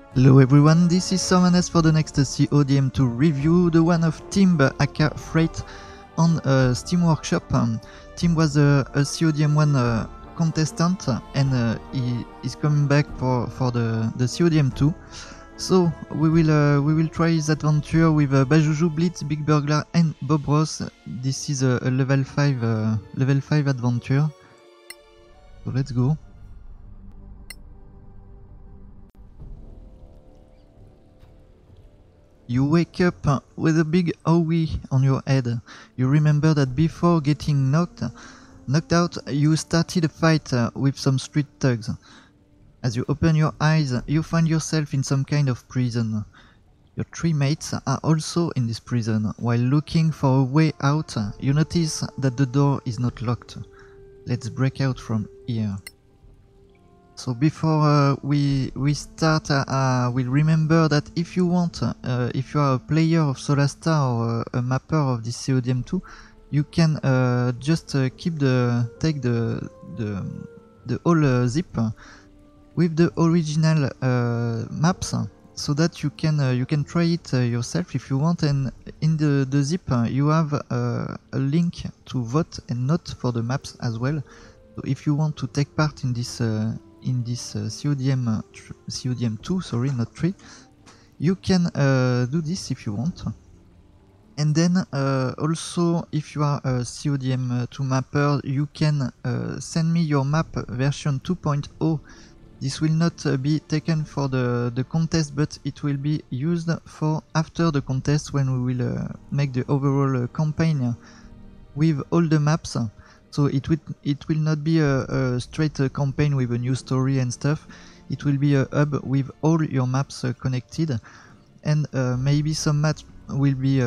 Hello everyone, this is Summoners for the next CODM2 review, the one of Tim aka Freight on Steam Workshop. Tim was a CODM1 contestant and he is coming back for the CODM2. So we will try his adventure with Bajuju, Blitz, Big Burglar and Bob Ross. This is a level 5 adventure. So let's go. You wake up with a big owie on your head. You remember that before getting knocked out, you started a fight with some street thugs. As you open your eyes, you find yourself in some kind of prison. Your three mates are also in this prison. While looking for a way out, you notice that the door is not locked. Let's break out from here. So before we start, we'll remember that if you want, if you are a player of Solastar or a mapper of this CODM2, you can just take the whole zip with the original maps, so that you can try it yourself if you want. And in the zip you have a link to vote and not for the maps as well. So if you want to take part in this CODM2, sorry, not 3, you can do this if you want. And then also, if you are a CODM2 mapper, you can send me your map version 2.0. This will not be taken for the contest, but it will be used for after the contest, when we will make the overall campaign with all the maps. So it will not be a straight campaign with a new story and stuff. It will be a hub with all your maps connected, and maybe some maps will be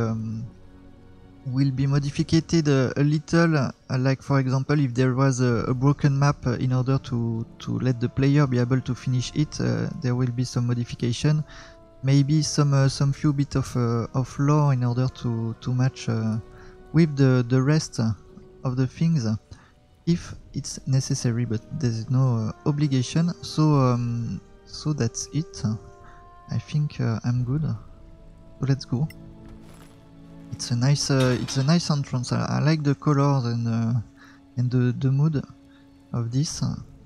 modified a little. Like for example, if there was a broken map, in order to let the player be able to finish it, there will be some modification. Maybe some few bit of lore in order to match with the rest of the things, if it's necessary, but there's no obligation. So that's it. I think I'm good. So let's go. It's a nice entrance. I like the colors and the mood of this.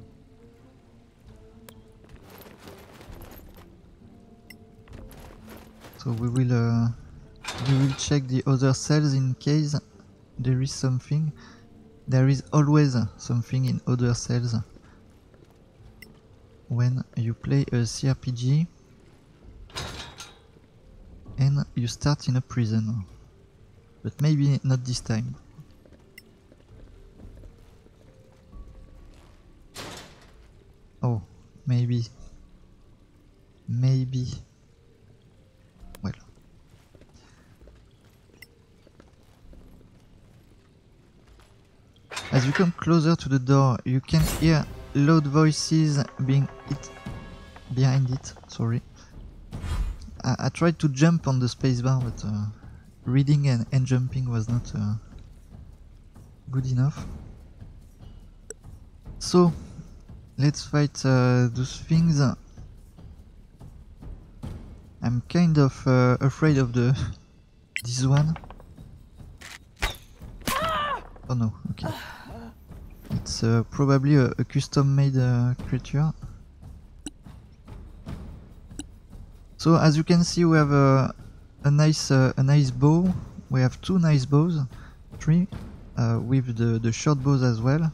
So we will check the other cells in case there is something. There is always something in other cells when you play a CRPG and you start in a prison. But maybe not this time. Oh, maybe. Well. As you come closer to the door, you can hear loud voices behind it. Sorry. I tried to jump on the spacebar, but reading and jumping was not good enough. So let's fight those things. I'm kind of afraid of this one. Oh no, okay. It's probably a custom-made creature. So as you can see, we have a nice bow. We have two nice bows, three, with the short bows as well.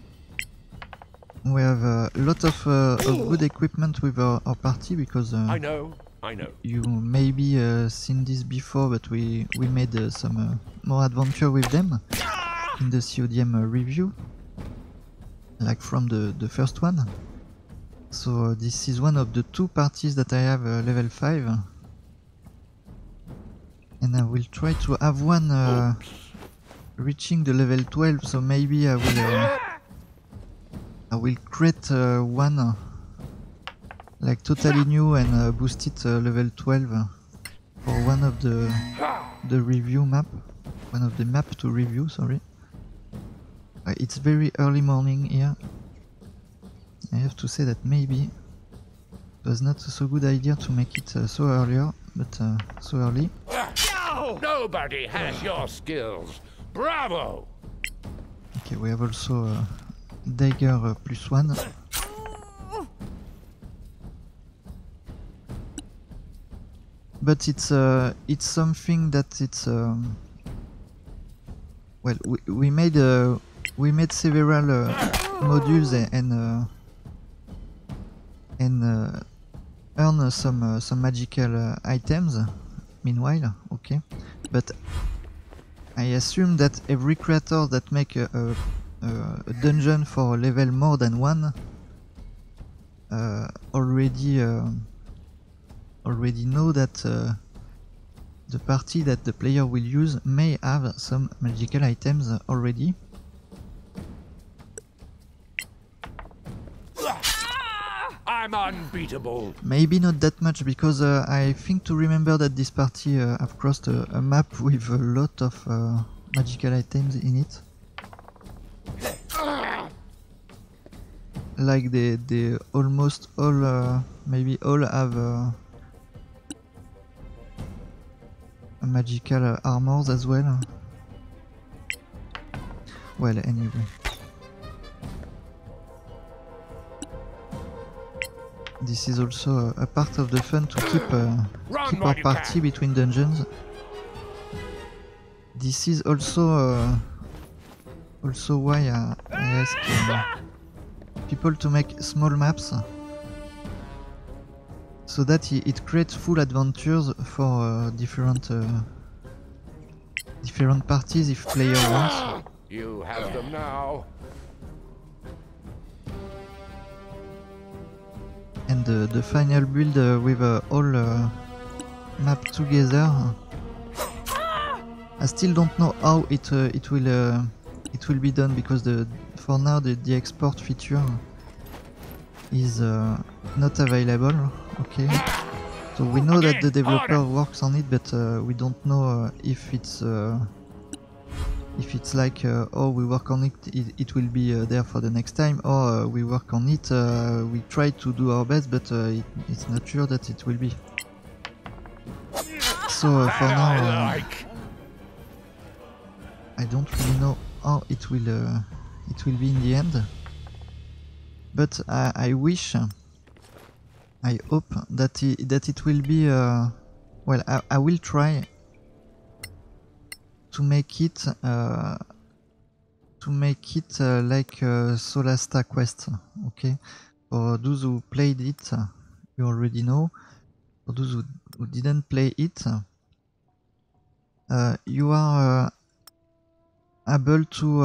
We have a lot of good equipment with our party, because I know. You maybe seen this before, but we made some more adventure with them in the CODM review, like from the first one. So this is one of the two parties that I have level 5, and I will try to have one reaching the level 12. So maybe I will create one like totally new and boost it level 12 for one of the review map, one of the map to review. Sorry. It's very early morning here. I have to say that maybe It was not so good idea to make it so earlier, but so early. Nobody has your skills. Bravo! Okay, we have also dagger +1. But it's something that it's well, we made several modules and earn some magical items meanwhile. Okay, but I assume that every creator that make a dungeon for a level more than 1 already know that the party that the player will use may have some magical items already. I'm unbeatable. Maybe not that much, because I think to remember that this party have crossed a map with a lot of magical items in it. Like they almost all, maybe all have magical armors as well. Well, anyway. This is also a part of the fun to keep our party between dungeons. This is also why I ask people to make small maps, so that it creates full adventures for different parties if player wants. You have them now. And the final build with all mapped together. I still don't know how it will be done, because for now the export feature is not available. Okay, so we know that the developer works on it, but we don't know if it's like oh, we work on it will be there for the next time, or we work on it, we try to do our best, but it's not sure that it will be. So for now I don't really know how it will be in the end, but I wish, I hope that it will be well, I will try to make it like Solasta Quest. Okay, for those who played it, you already know. For those who didn't play it, you are able to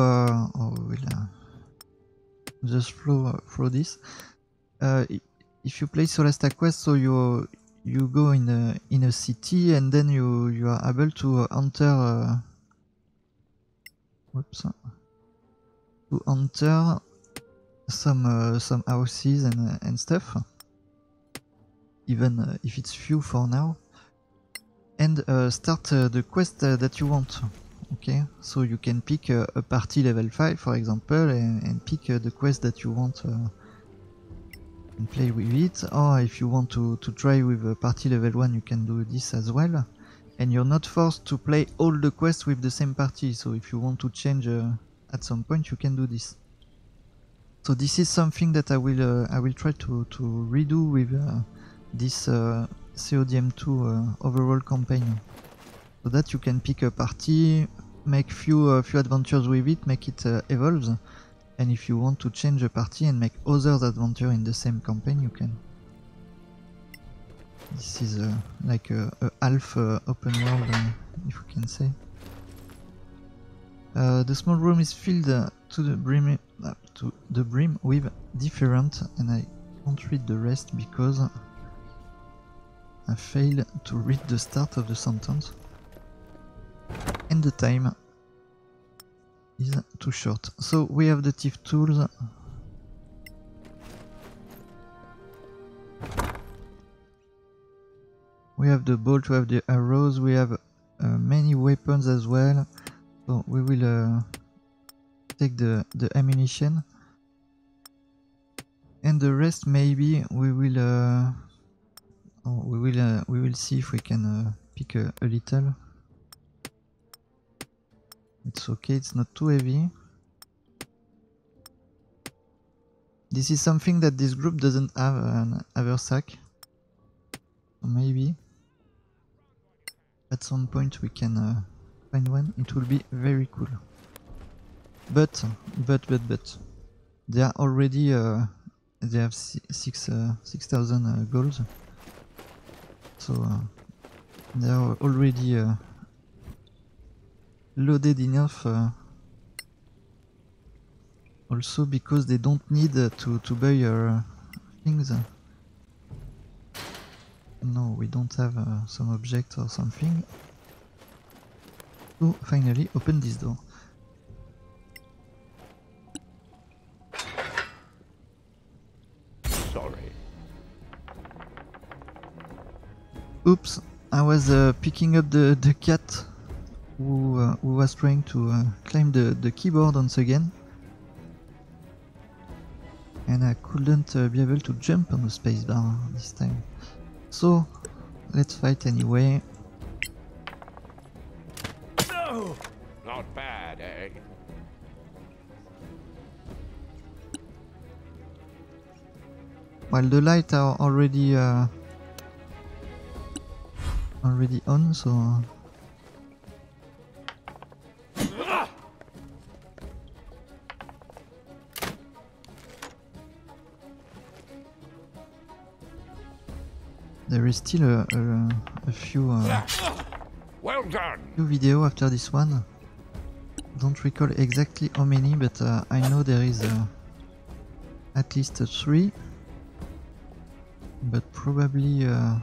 just flow through this. If you play Solasta Quest, so you go in a city, and then you are able to enter some houses and stuff, even if it's few for now, and start the quest that you want. Okay, so you can pick a party level 5, for example, and pick the quest that you want and play with it. Or if you want to try with a party level 1, you can do this as well. And you're not forced to play all the quests with the same party, so if you want to change at some point, you can do this. So this is something that I will try to redo with this CODM2 overall campaign, so that you can pick a party, make few adventures with it, make it evolve, and if you want to change a party and make other adventures in the same campaign, you can. This is like a half open world, if we can say. The small room is filled to the brim with different, and I won't read the rest because I failed to read the start of the sentence, and the time is too short. So we have the thief tools. We have the bolt, we have the arrows, we have many weapons as well. So we will take the ammunition, and the rest maybe we will Oh, we will see if we can pick a little. It's okay, it's not too heavy. This is something that this group doesn't have, an haversack. So maybe at some point we can find one. It will be very cool. But they are already they have 6,000 goals. So they are already loaded enough. Also because they don't need to buy things. No, we don't have some object or something. So finally open this door. Sorry. Oops, I was picking up the cat who was trying to climb the keyboard once again. And I couldn't be able to jump on the spacebar this time. So, let's fight anyway. No! Not bad, eh? While the lights are already on, so there is still a few Well done. video after this one. Don't recall exactly how many, but I know there is at least 3, but probably a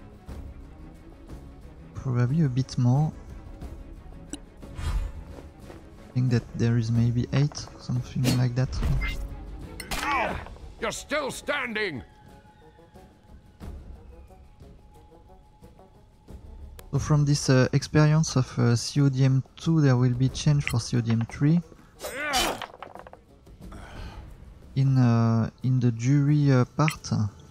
bit more. I think that there is maybe 8, something like that. Ow! You're still standing. So from this experience of CODM2, there will be change for CODM3. In the jury part,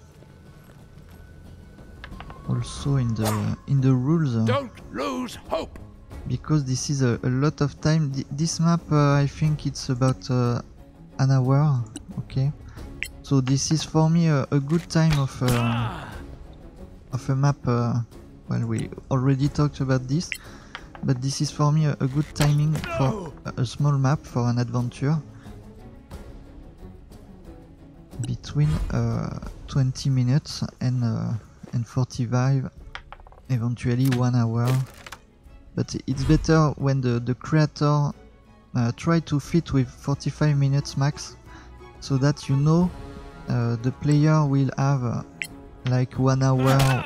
also in the rules. Don't lose hope. Because this is a lot of time. This map, I think it's about an hour. Okay, so this is for me a good time of a map. Well, we already talked about this, but this is for me a good timing for a small map for an adventure. Between 20 minutes and 45, eventually 1 hour. But it's better when the creator try to fit with 45 minutes max, so that you know the player will have like 1 hour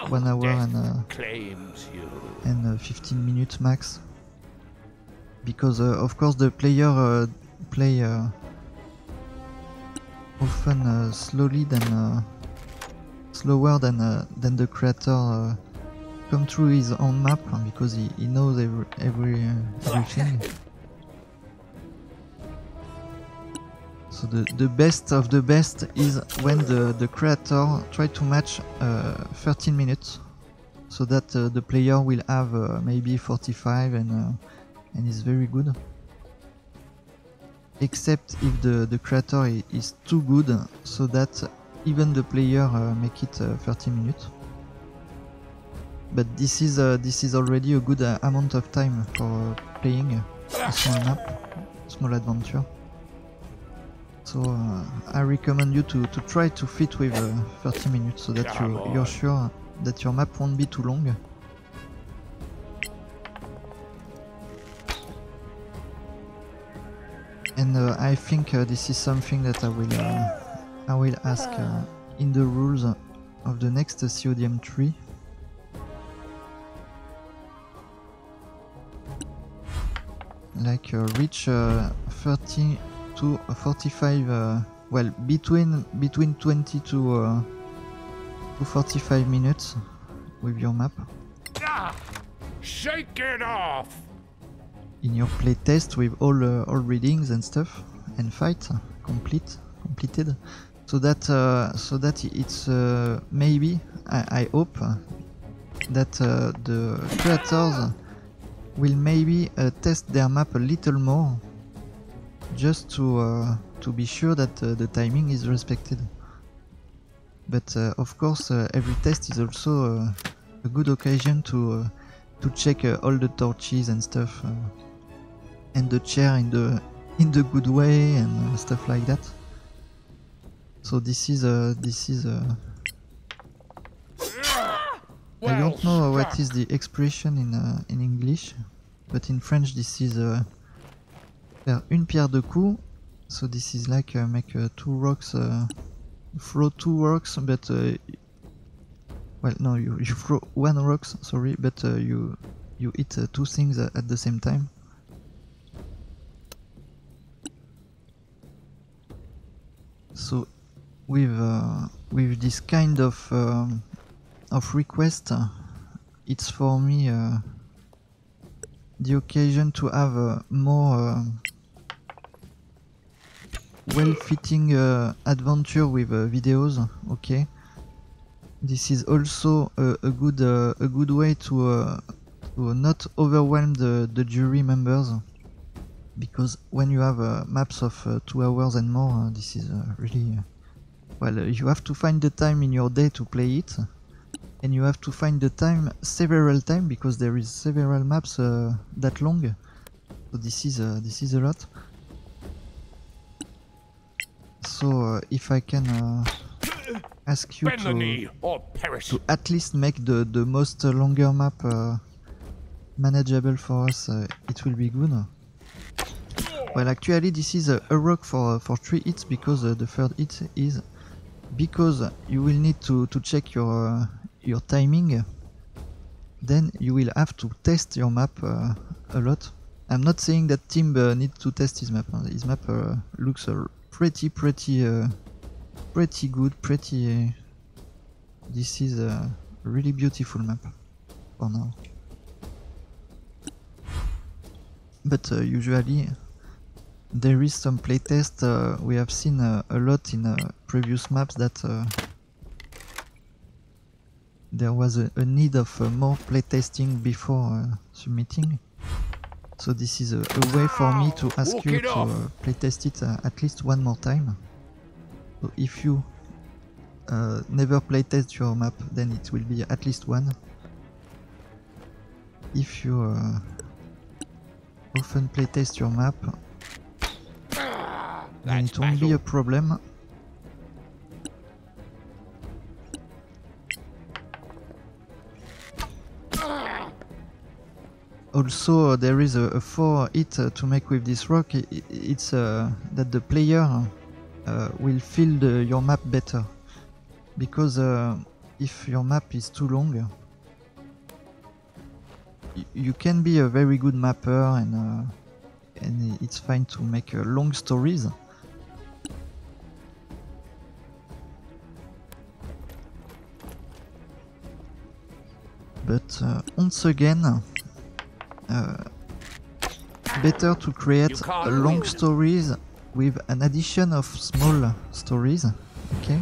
and 15 minutes max. Because of course the player play often slowly slower than the creator come through his own map, because he knows everything. So the best of the best is when the creator try to match 13 minutes, so that the player will have maybe 45 and is very good. Except if the creator is too good, so that even the player make it 30 minutes. But this is already a good amount of time for playing a small map, small adventure. So I recommend you to try to fit with 30 minutes, so that you're sure that your map won't be too long. And I think this is something that I will ask in the rules of the next CODM3. Like reach 30 to 45, well, between 20 to 45 minutes with your map. Shake it off. In your playtest with all readings and stuff, and fight completed. so that it's maybe I hope that the creators will maybe test their map a little more, just to be sure that the timing is respected. But of course, every test is also a good occasion to check all the torches and stuff, and the chair in the good way and stuff like that. So this is I don't know what is the expression in English, but in French this is faire une pierre deux coups. So this is like make two rocks, throw two rocks, but well, no, you throw one rocks, sorry, but you hit two things at the same time. So with this kind of request, it's for me the occasion to have a more well-fitting adventure with videos. Okay, this is also a good way to not overwhelm the jury members, because when you have maps of 2 hours and more, this is really well, you have to find the time in your day to play it, and you have to find the time several times, because there is several maps that long. So this is a lot. So if I can ask you to at least make the most longer map manageable for us, it will be good. Well, actually this is a rock for 3 hits, because the third hit is because you will need to check your timing. Then you will have to test your map a lot. I'm not saying that Tim needs to test his map. His map looks pretty good, this is a really beautiful map for now. But usually there is some playtest. We have seen a lot in previous maps that there was a need of more playtesting before submitting. So this is a way for me to ask you to playtest it at least one more time. So if you never playtest your map, then it will be at least one. If you often playtest your map, then it won't be a problem. Also, there is a 4 hit to make with this rock. It's that the player will feel your map better, because if your map is too long, you can be a very good mapper, and it's fine to make long stories. But once again, better to create long stories with an addition of small stories, okay?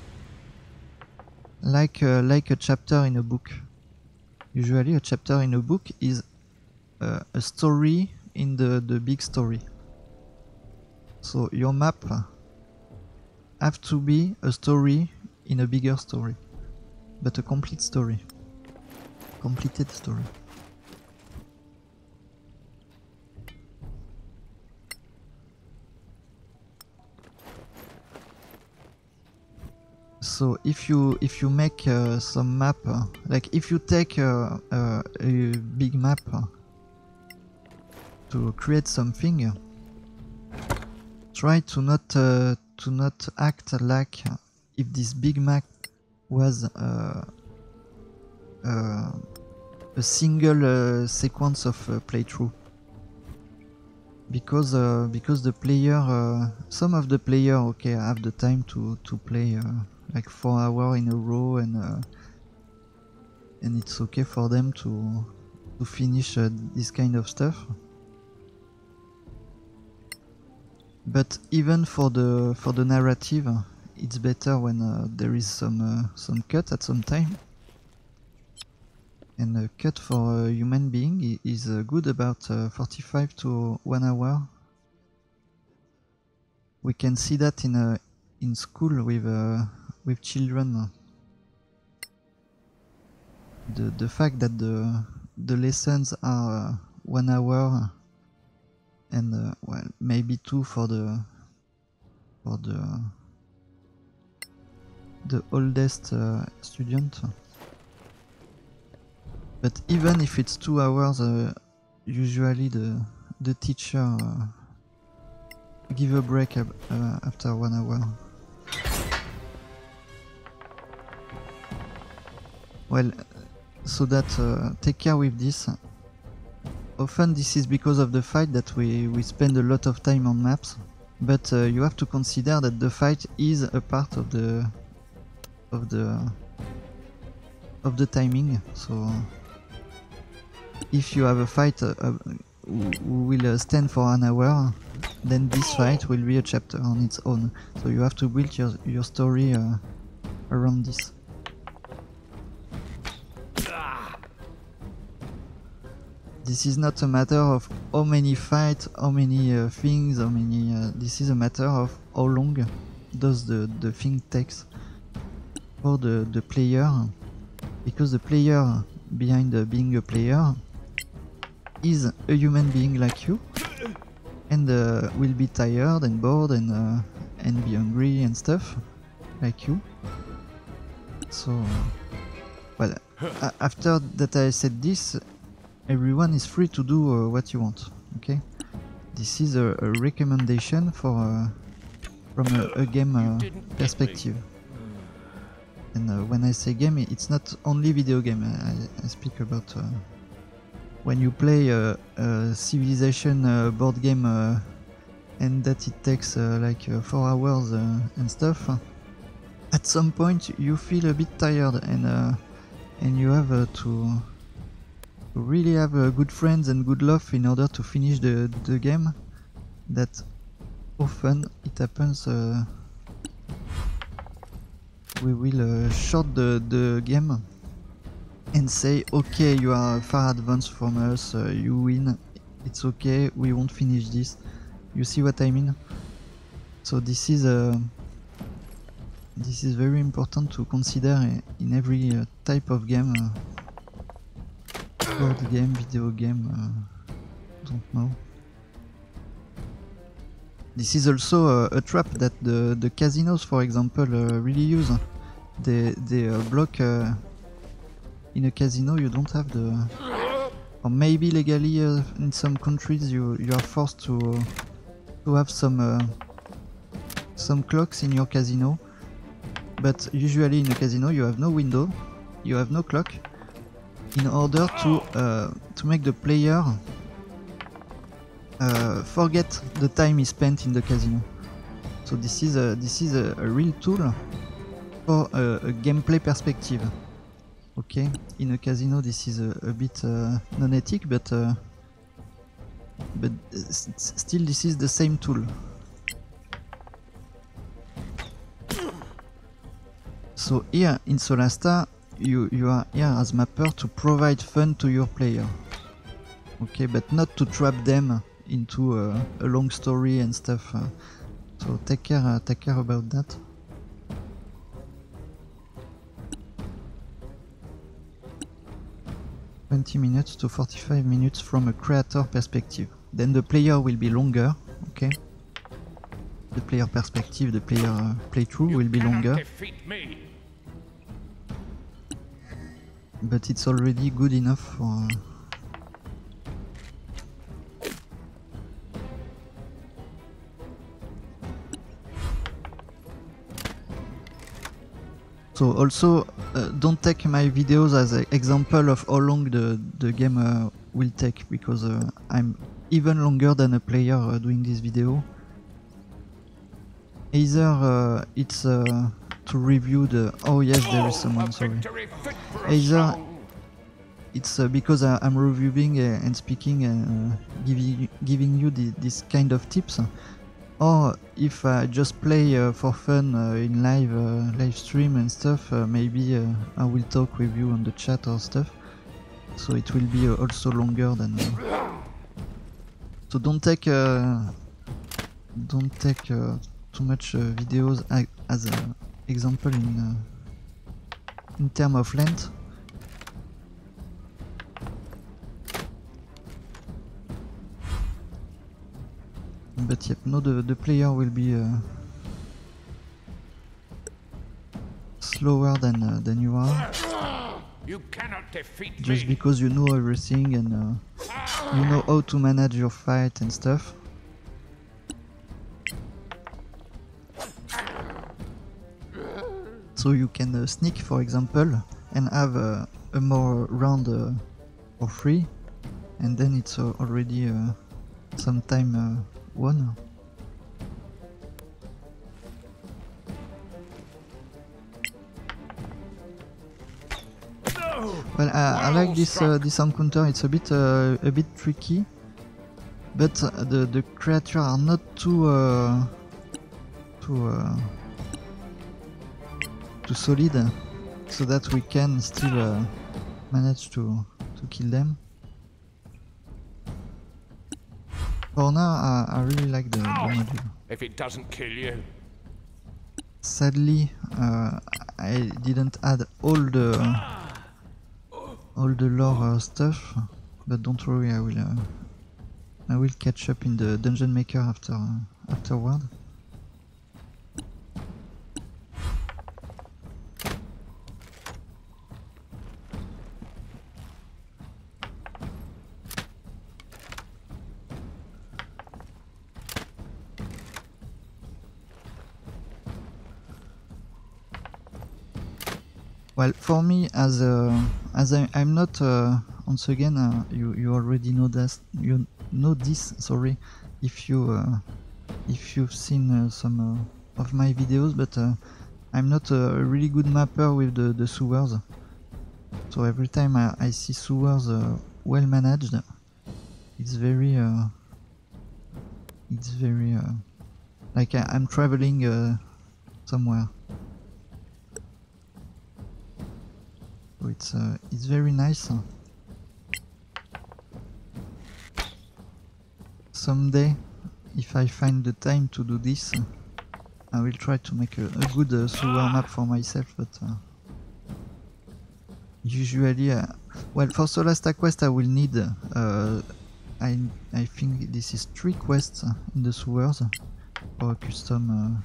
Like a chapter in a book. Usually a chapter in a book is a story in the big story. So your map have to be a story in a bigger story, but a complete story, completed story. So if you make some map, like if you take a big map to create something, try to not act like if this big map was a single sequence of playthrough, because the player, some of the player, okay, have the time to play like 4 hours in a row, and it's okay for them to finish this kind of stuff. But even for the narrative, it's better when there is some cut at some time. And a cut for a human being is good about 45 to 1 hour. We can see that in school with children. The fact that the lessons are 1 hour and well, maybe 2 for the oldest student. But even if it's 2 hours, usually the teacher give a break after 1 hour. Well, so that take care with this. Often this is because of the fight that we spend a lot of time on maps, but you have to consider that the fight is a part of the timing. So if you have a fight who will stand for an hour, then this fight will be a chapter on its own. So you have to build your story around this. This is not a matter of how many fights, how many things, how many. This is a matter of how long does the thing takes for the player, because the player behind being a player is a human being like you, and will be tired and bored and be hungry and stuff like you. So, well, after that I said this, everyone is free to do what you want. Okay, this is a recommendation for from a game perspective. And when I say game, it's not only video game. I speak about when you play a Civilization board game and that it takes like 4 hours and stuff. At some point you feel a bit tired, and you have to really have good friends and good love in order to finish the game. That often it happens. We will short the game and say, okay, you are far advanced from us, you win, it's okay, we won't finish this. You see what I mean? So this is very important to consider in every type of game, board game, video game, don't know. This is also a trap that the casinos, for example, really use. They block. In a casino, you don't have the, or maybe legally in some countries you are forced to have some clocks in your casino. But usually in a casino you have no window, you have no clock, in order to make the player forget the time he spent in the casino. So this is a real tool for a gameplay perspective. Okay, in a casino this is a bit non-ethic, but still this is the same tool. So here in Solasta you are here as mapper to provide fun to your player. Okay, but not to trap them into a long story and stuff. So take care about that. Minutes to 45 minutes from a creator perspective. Then the player will be longer, okay? The player perspective, the player playthrough will be longer. But it's already good enough for... So also, don't take my videos as an example of how long the game will take, because I'm even longer than a player doing this video. Either it's to review the... Oh yes, there is someone, sorry. Either it's because I'm reviewing and speaking and giving you this kind of tips, Or if I just play for fun in live stream and stuff, maybe I will talk with you on the chat or stuff. So it will be also longer than. So don't take too much videos as an example in terms of length. But yep, no, the player will be slower than you are. You cannot defeat Just me. because you know everything and you know how to manage your fight and stuff. So you can sneak, for example, and have a more round or free, and then it's already some time won. Well, I like this this encounter. It's a bit tricky, but the creatures are not too solid, so that we can still manage to kill them. For now, I really like the module. If it doesn't kill you. Sadly, I didn't add all the lore stuff, but don't worry, I will catch up in the Dungeon Maker afterward. Well, for me, as I'm not once again, you already know this. You know this. Sorry, if you've seen some of my videos, but I'm not a really good mapper with the sewers. So every time I see sewers well managed, it's very like I'm traveling somewhere. So it's very nice. Someday, if I find the time to do this, I will try to make a good sewer map for myself. But usually, well, for Solasta Quest, I will need. I think this is 3 quests in the sewers for a custom.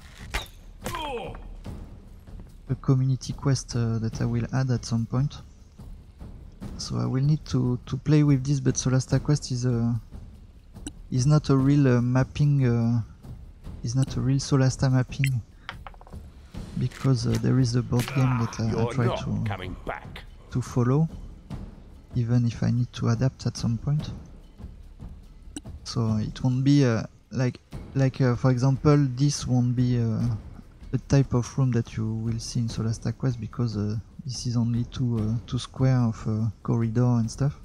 A community quest that I will add at some point. So I will need to play with this, but Solasta Quest is not a real mapping, is not a real Solasta mapping, because there is a board game that I try to follow, even if I need to adapt at some point. So it won't be like for example, this won't be the type of room that you will see in Solasta Quest, because this is only two square of corridor and stuff.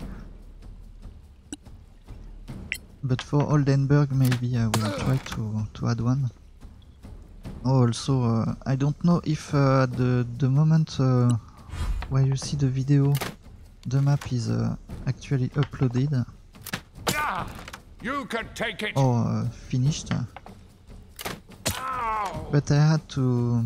But for Oldenburg, maybe I will try to add one. Oh, also, I don't know if the moment where you see the video, the map is actually uploaded You can take it. or finished. But I had to.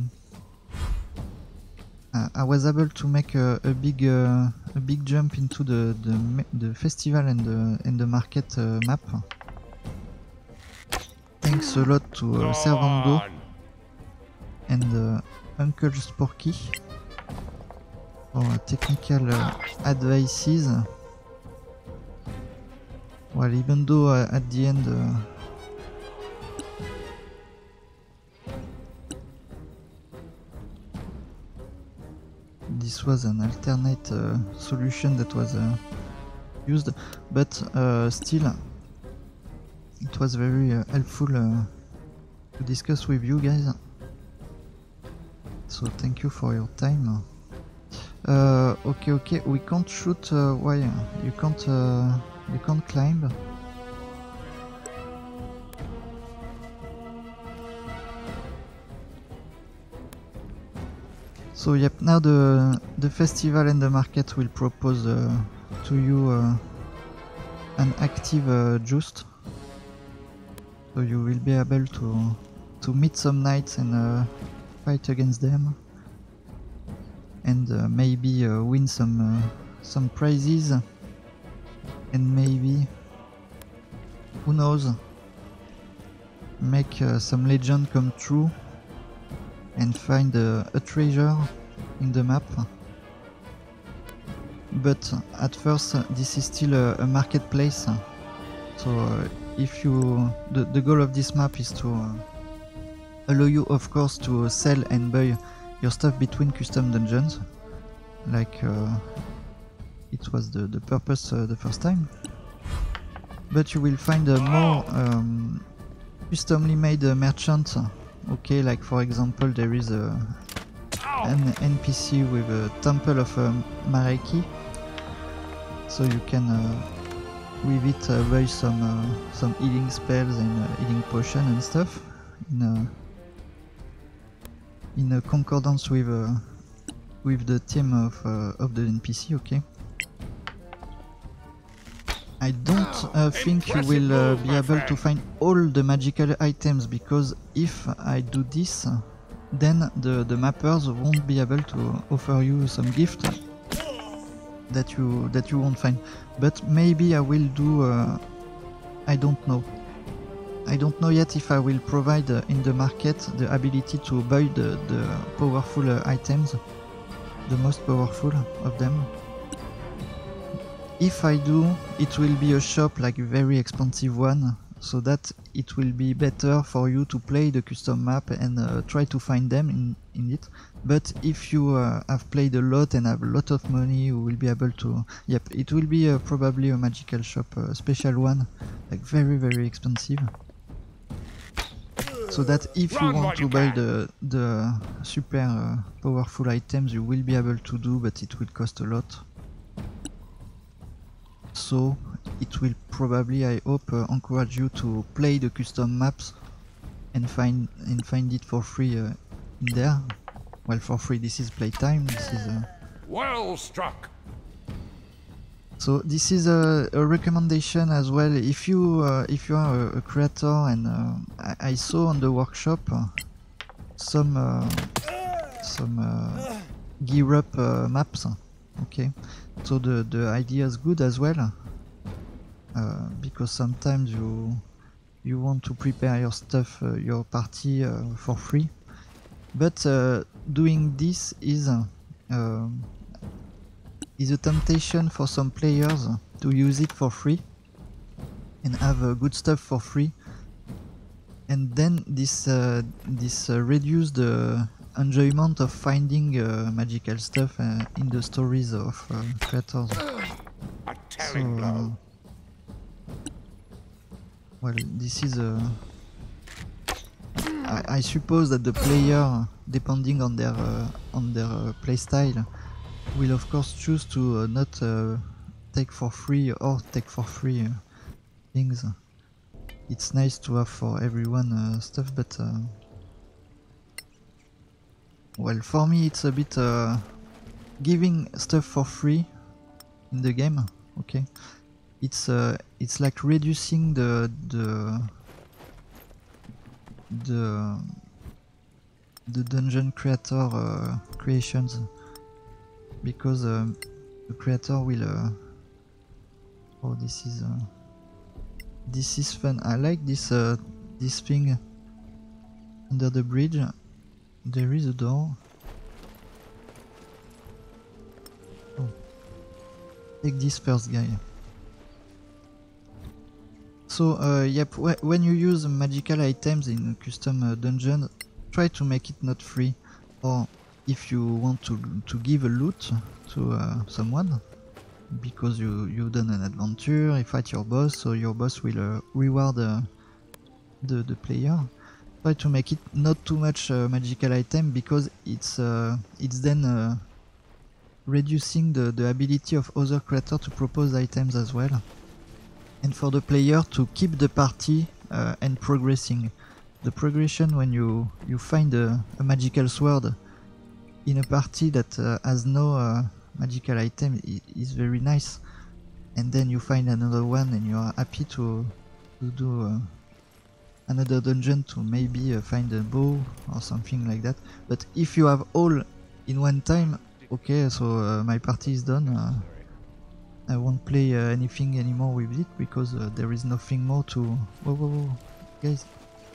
I was able to make a big jump into the festival and the market map. Thanks a lot to Servando and Uncle Sporky for technical advices. Well, even though at the end. This was an alternate solution that was used, but still it was very helpful to discuss with you guys. So thank you for your time. Okay, we can't shoot. Why you can't climb? So yep, now the festival and the market will propose to you an active Just. So you will be able to meet some knights and fight against them, and maybe win some prizes, and maybe, who knows, make some legend come true and find a treasure in the map. But at first this is still a marketplace, so if you the goal of this map is to allow you, of course, to sell and buy your stuff between custom dungeons, like it was the purpose the first time. But you will find a more customly made merchant. Okay, like for example, there is an NPC with a Temple of Mareki, so you can with it buy some healing spells and healing potion and stuff in a concordance with the theme of the NPC. Okay. I don't think you will be able to find all the magical items, because if I do this, then the mappers won't be able to offer you some gift that you won't find. But maybe I will do. I don't know. I don't know yet if I will provide in the market the ability to buy the powerful items, the most powerful of them. If I do, it will be a shop, like a very expensive one, so that it will be better for you to play the custom map and try to find them in it. But if you have played a lot and have a lot of money, you will be able to... Yep, it will be probably a magical shop, a special one, like very expensive. So that if you want to buy the super powerful items, you will be able to do, but it will cost a lot. So it will probably, I hope, encourage you to play the custom maps and find it for free in there. Well, for free. This is playtime. This is well struck. So this is a recommendation as well. If you are a creator, and I saw on the workshop some gear up maps. Okay, so the idea is good as well, because sometimes you want to prepare your stuff, your party for free, but doing this is a temptation for some players to use it for free and have good stuff for free, and then this reduces the enjoyment of finding magical stuff in the stories of creators. A tearing blow. Well, this is I suppose that the player, depending on their playstyle, will of course choose to not take for free or take for free things. It's nice to have for everyone stuff, but well, for me it's a bit giving stuff for free in the game. Okay, it's like reducing the dungeon creator creations, because the creator will oh, this is fun. I like this this thing under the bridge. There is a door. Oh. Take this first guy. So yep, when you use magical items in a custom dungeon, try to make it not free, or if you want to give a loot to someone, because you've done an adventure, you fight your boss, so your boss will reward the player. Try to make it not too much magical item, because it's then reducing the ability of other creators to propose items as well, and for the player to keep the party and progressing. The progression, when you find a magical sword, in a party that has no magical item is very nice, and then you find another one and you are happy to do another dungeon to maybe find a bow or something like that. But if you have all in one time, okay, so my party is done. I won't play anything anymore with it because there is nothing more to... Whoa, guys.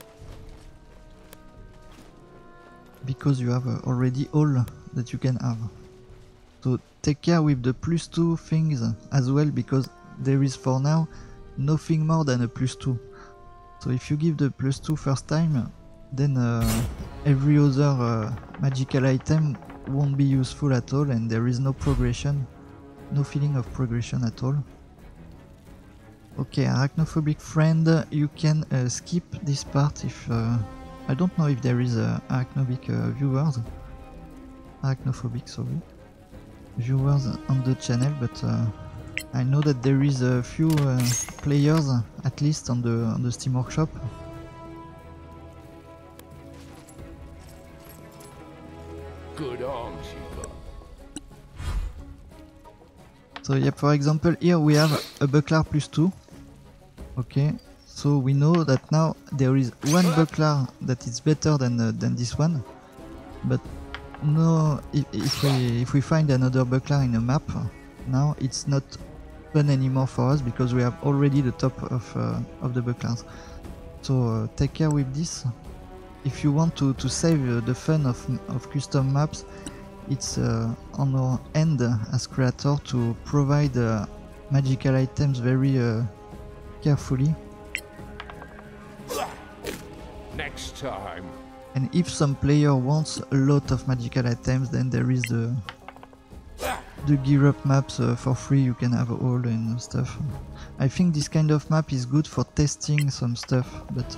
Because you have already all that you can have. So take care with the +2 things as well, because there is for now nothing more than a +2. So if you give the +2 first time, then every other magical item won't be useful at all, and there is no progression. No feeling of progression at all. Okay, arachnophobic friend, you can skip this part if... I don't know if there is arachnophobic viewers. Arachnophobic, sorry. Viewers on the channel, but I know that there is a few players, at least on the Steam Workshop. Good arms you got. So yeah, for example, here we have a buckler +2. Okay, so we know that now there is one buckler that is better than this one. But no, if we find another buckler in a map, now it's not fun anymore for us because we have already the top of the bucklers. So take care with this. If you want to save the fun of custom maps, it's on our end as creator to provide magical items very carefully. Next time. And if some player wants a lot of magical items, then there is the gear up maps for free. You can have all and stuff. I think this kind of map is good for testing some stuff, but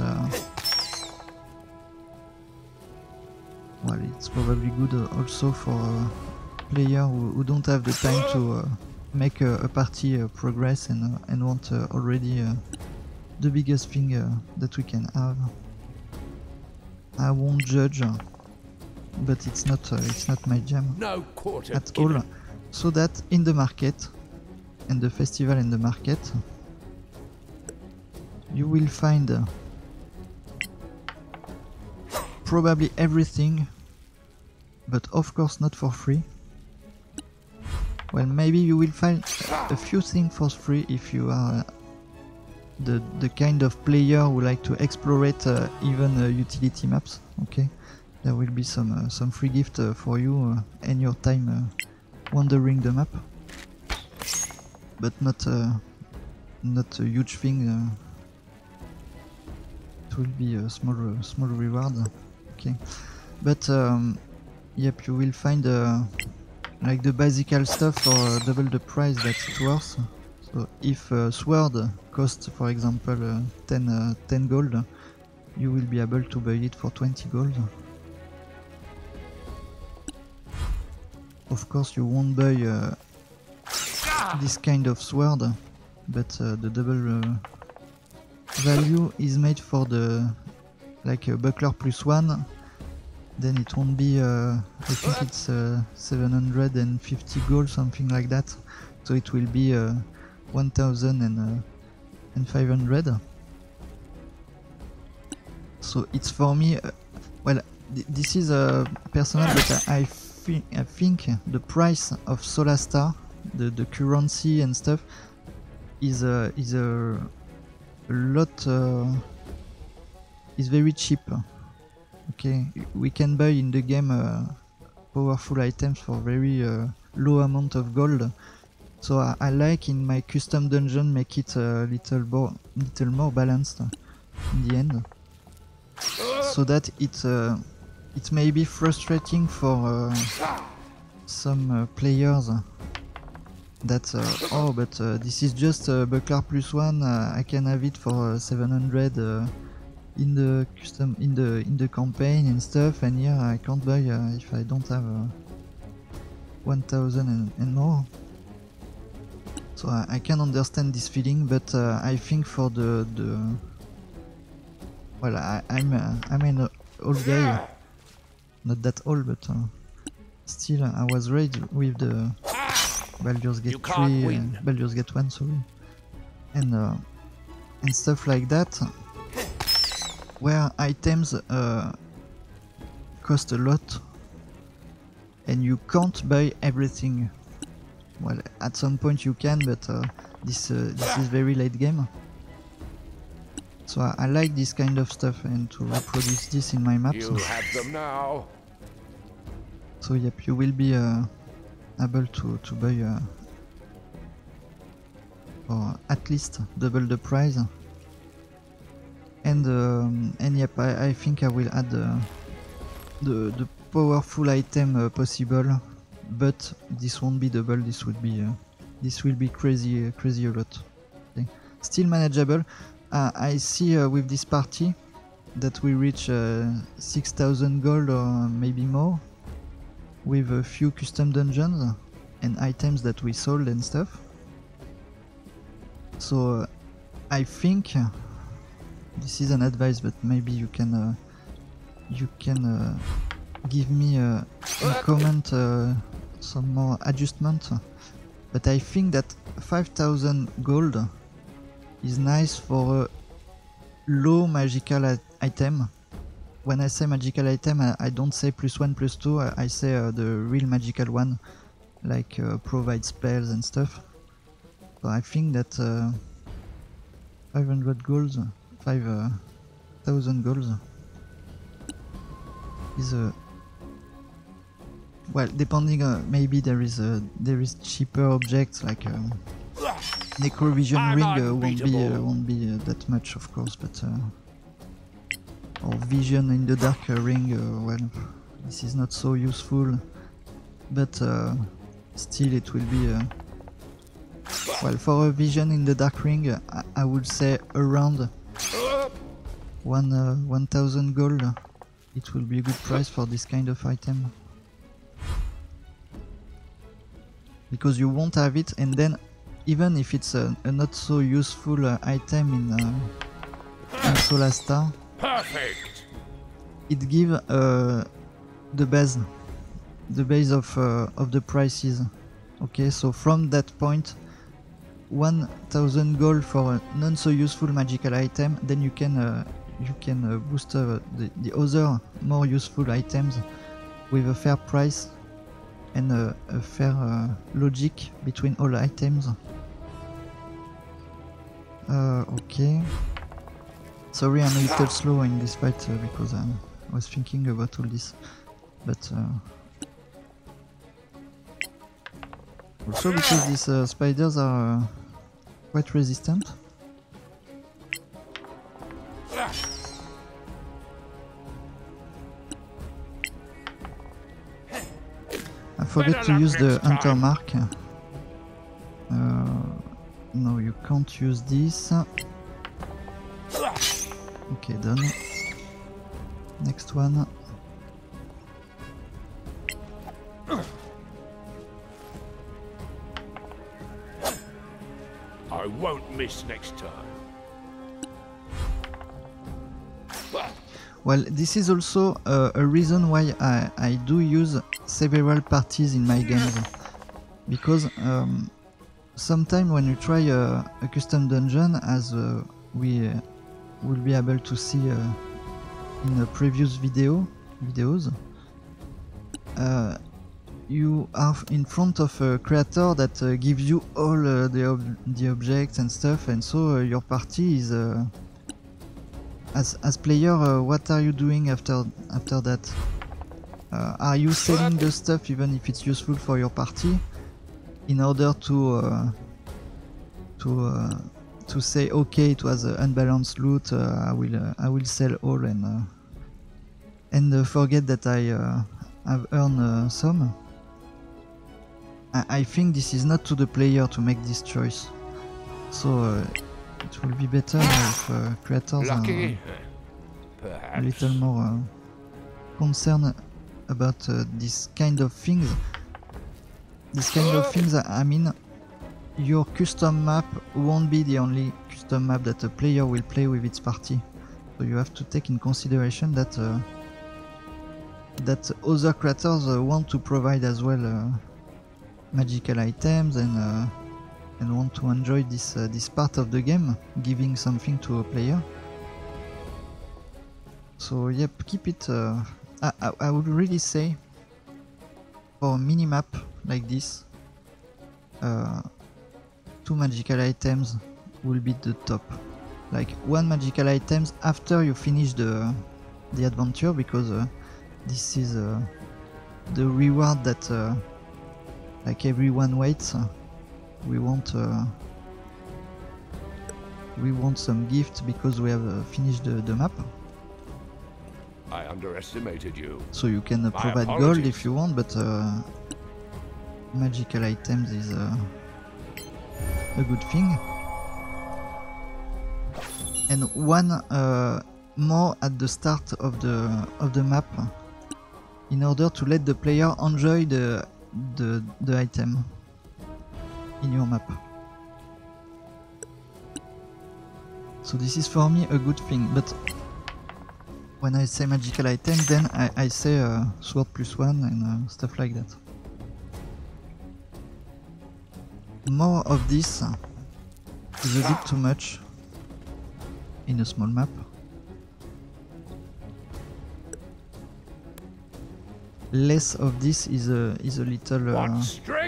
well, it's probably good also for players who don't have the time to make a party progress and want already the biggest thing that we can have. I won't judge, but it's not my jam No quarter at all. So that in the market, and the festival and the market, you will find probably everything, but of course not for free. Well, maybe you will find a few things for free if you are the kind of player who like to explore even utility maps. Okay, there will be some free gift for you and your time wandering the map, but not a huge thing. It will be a small reward. Okay, but yep, you will find like the basical stuff for double the price that it worth. So if sword costs, for example, 10 gold, you will be able to buy it for 20 gold. Of course, you won't buy this kind of sword, but the double value is made for the like a buckler +1. Then it won't be, I think it's 750 gold, something like that. So it will be 1,500. So it's for me, well, this is personal, but I think the price of Solastar, the currency and stuff, is a lot, is very cheap. Okay, we can buy in the game powerful items for very low amount of gold. So I like in my custom dungeon make it a little more balanced in the end, so that it may be frustrating for some players that oh, but this is just a buckler +1, I can have it for 700 in the custom in the campaign and stuff, and here I can't buy if I don't have 1000 and more. So I can understand this feeling, but I think for the well, I'm an old guy, not that old, but still I was raised with the Baldur's Gate 3, Baldur's Gate 1, sorry, and stuff like that, where items cost a lot, and you can't buy everything. Well, at some point you can, but this is very late game. So I like this kind of stuff and to reproduce this in my maps. You have them now. So yep, you will be able to buy for at least double the price. And yep, I think I will add the powerful item possible, but this won't be double. This will be crazy a lot. Okay. Still manageable. I see with this party that we reach 6,000 gold or maybe more, with a few custom dungeons and items that we sold and stuff. So I think this is an advice, but maybe you can give me a comment some more adjustment. But I think that 5,000 gold is nice for a low magical item. When I say magical item, I don't say +1, +2, I say the real magical one, like provide spells and stuff. So I think that 500 golds, 5,000 golds is a well, depending maybe there is cheaper objects like Necrovision ring won't be that much, of course, but or Vision in the Dark ring, well, this is not so useful, but still it will be well, for a Vision in the Dark ring, I would say around 1,000 gold. It will be a good price for this kind of item, because you won't have it, and then even if it's a not so useful item in Solastar, Perfect. it gives the base of the prices. Okay, so from that point, 1,000 gold for a non so useful magical item, then you can boost the other more useful items with a fair price and a fair logic between all items. Okay. Sorry, I'm a little slow in this fight because I was thinking about all this, but also because these spiders are quite resistant. I forgot to use the Hunter Mark. No, you can't use this. Okay, done. Next one. I won't miss next time. Well, this is also a reason why I do use several parties in my games, because sometimes when you try a custom dungeon, as we will be able to see in the previous videos, you are in front of a creator that gives you all the objects and stuff, and so your party is as player, what are you doing after that? Are you selling the stuff even if it's useful for your party, in order to say, okay, it was unbalanced loot, I will sell all and forget that I have earned some? I think this is not to the player to make this choice, so it will be better if creators are a little more concerned about this kind of things. I mean, your custom map won't be the only custom map that a player will play with its party. So you have to take in consideration that that other creators want to provide as well magical items and want to enjoy this part of the game, giving something to a player. So yep, keep it. I would really say for a minimap like this, 2 magical items will be the top. Like 1 magical items after you finish the adventure, because this is the reward that like everyone waits. We want some gift because we have finished the map. I underestimated you. So you can provide gold if you want, but magical items is a good thing. And 1 more at the start of the map, in order to let the player enjoy the item in your map. So this is for me a good thing, but when I say magical item, then I say sword +1 and stuff like that. More of this is a bit too much in a small map. Less of this is a little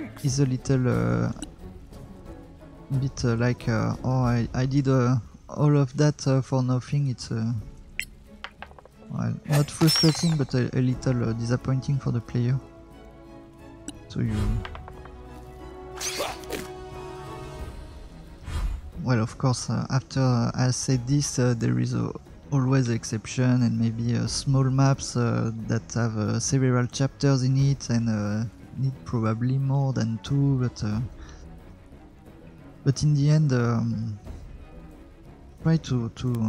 bit like oh, I did all of that for nothing. It's well, not frustrating, but a little disappointing for the player. So you, well, of course, after I said this, there is always exception, and maybe small maps that have several chapters in it and need probably more than 2, but in the end, try to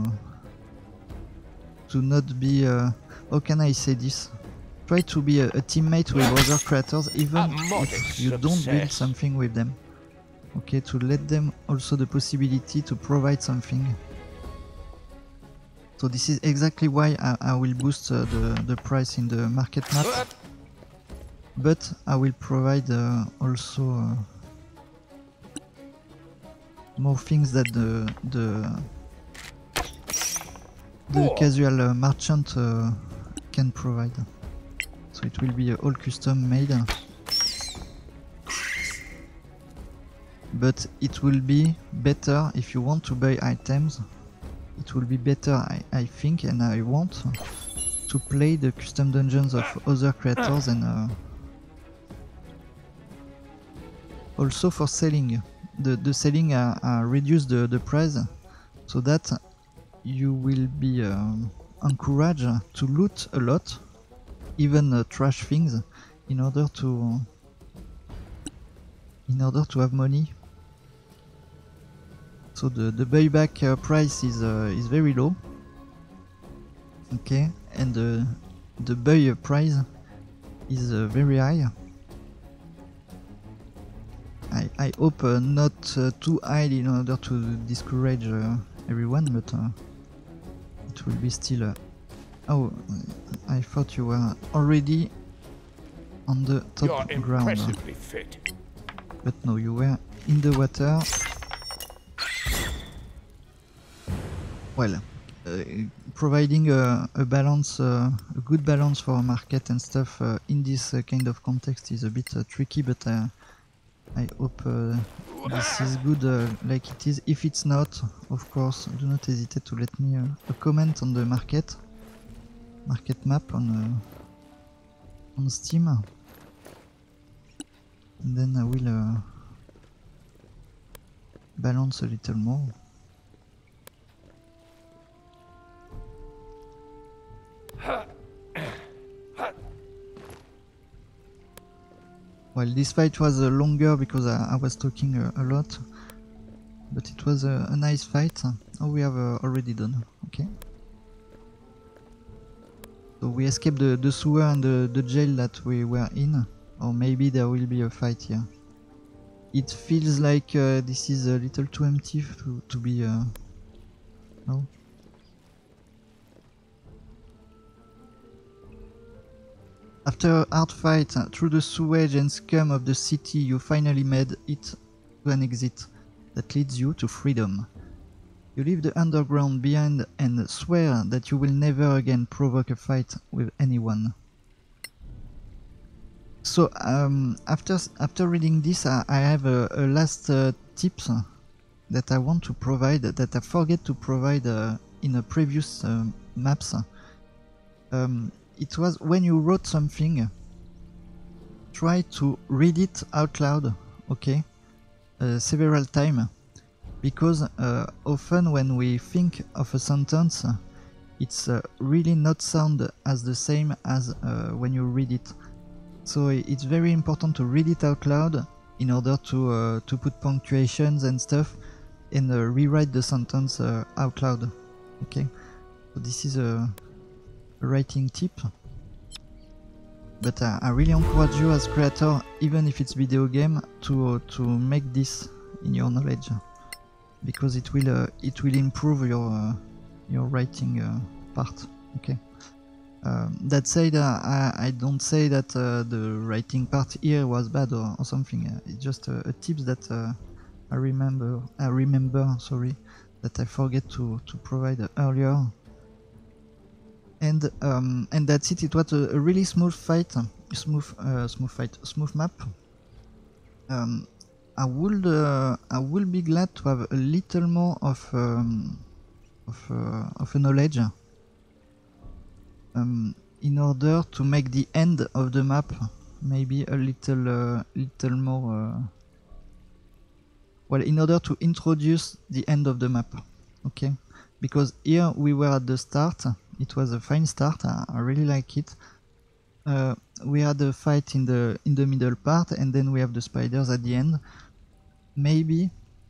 not be how can I say this? Try to be a teammate with other creators, even if you don't build something with them. Okay, to let them also the possibility to provide something. So this is exactly why I will boost the price in the market map, but I will provide also more things that the casual merchant can provide. So it will be all custom made, but it will be better if you want to buy items. It will be better, I think, and I want to play the custom dungeons of other creators, and also for selling. The selling reduce the price, so that you will be encouraged to loot a lot, even trash things, in order to have money. So the buyback price is very low, okay, and the buy price is very high. I hope not too high in order to discourage everyone, but it will be still. Oh, I thought you were already on the top ground. Impressively fit. But no, you were in the water. Well, providing a balance, a good balance for a market and stuff in this kind of context is a bit tricky, but I hope this is good like it is. If it's not, of course, do not hesitate to let me a comment on the market map on Steam, and then I will balance a little more. Well, this fight was longer because I was talking a lot, but it was a nice fight. Oh, we have already done. Okay. So we escaped the sewer and the jail that we were in, or maybe there will be a fight here. It feels like this is a little too empty to be... no? After a hard fight through the sewage and scum of the city, you finally made it to an exit that leads you to freedom. You leave the underground behind and swear that you will never again provoke a fight with anyone. So after reading this, I have a last tips that I want to provide that I forget to provide in a previous maps. It was when you wrote something, try to read it out loud, okay, several times, because often when we think of a sentence, it's really not sound as the same as when you read it. So it's very important to read it out loud in order to put punctuations and stuff and rewrite the sentence out loud, okay. So this is a writing tip, but I really encourage you as creator, even if it's video game, to make this in your knowledge, because it will improve your writing part, okay. That said, I don't say that the writing part here was bad or something. It's just a tips that I remember. Sorry, that I forget to provide earlier. And that's it. It was a really smooth fight, smooth map. I would be glad to have a little more of a knowledge in order to make the end of the map maybe a little more. Well, in order to introduce the end of the map, okay? Because here we were at the start. It was a fine start. I really like it. We had a fight in the middle part, and then we have the spiders at the end. Maybe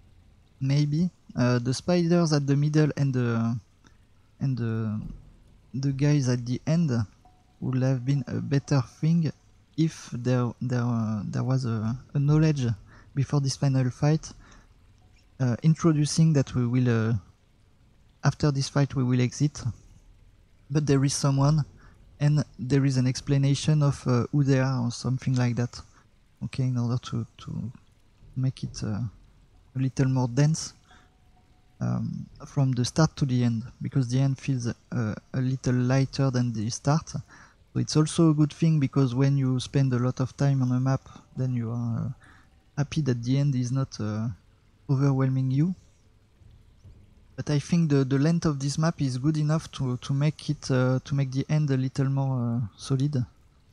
the spiders at the middle and the guys at the end would have been a better thing if there was a knowledge before this final fight, introducing that we will after this fight we will exit, but there is someone and there is an explanation of who they are or something like that, okay, in order to make it a little more dense from the start to the end, because the end feels a little lighter than the start. So it's also a good thing, because when you spend a lot of time on a map, then you are happy that the end is not overwhelming you. But I think the length of this map is good enough to make it to make the end a little more solid,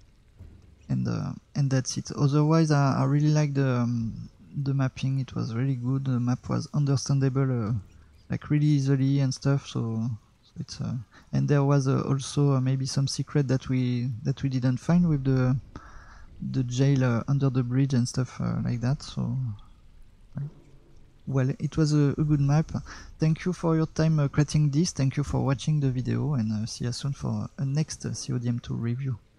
and that's it. Otherwise, I really like the mapping. It was really good. The map was understandable, like really easily and stuff. So it's and there was also maybe some secret that we didn't find with the jail under the bridge and stuff like that. So. Well, it was a good map. Thank you for your time creating this. Thank you for watching the video, and see you soon for a next CODM2 review.